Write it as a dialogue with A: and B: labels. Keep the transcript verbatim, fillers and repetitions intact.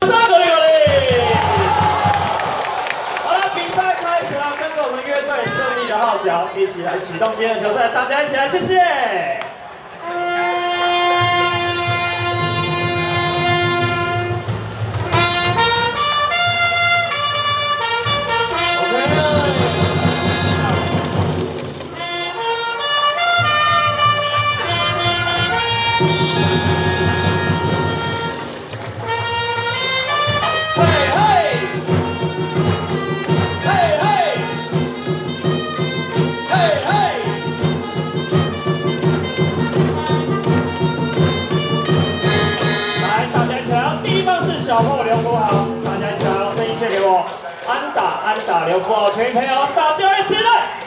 A: 三个有力。好了，比赛开始了，跟着我们乐队胜利的号角，一起来启动今天的球赛，大家一起来，谢谢。 小破刘国豪，大家一起来，声音借给我。安打，安打，刘国豪，全体朋友，大家一起来。